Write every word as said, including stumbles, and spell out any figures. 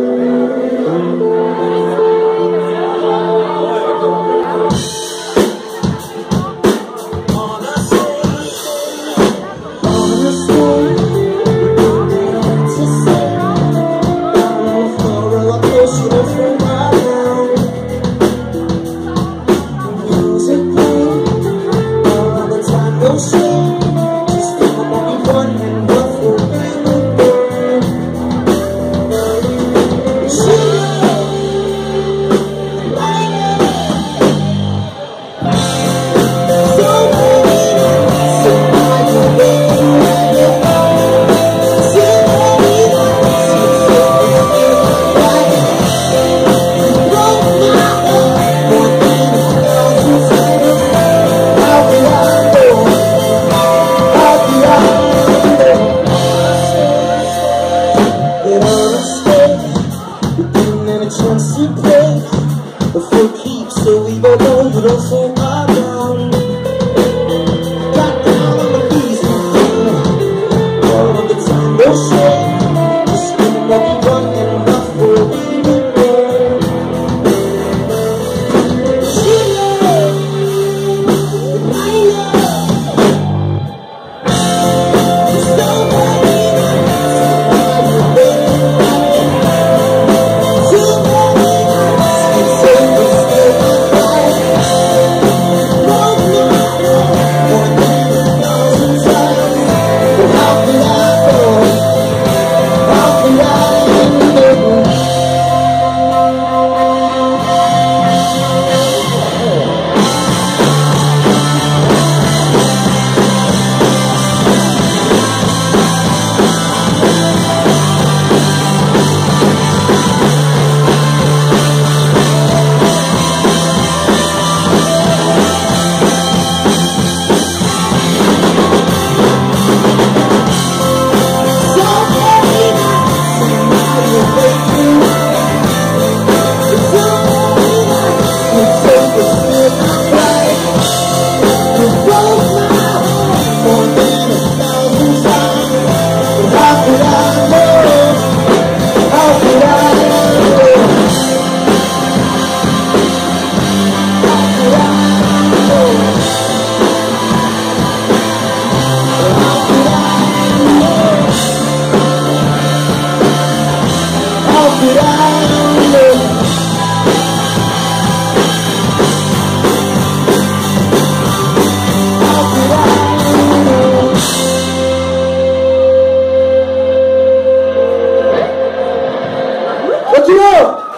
Chance to play before keeps, so we both know you don't fall down. Got down on my knees and all of the time, no shame. Just screaming that we run and enough for we would burn. She loved, and I love. There's nobody else to What you want?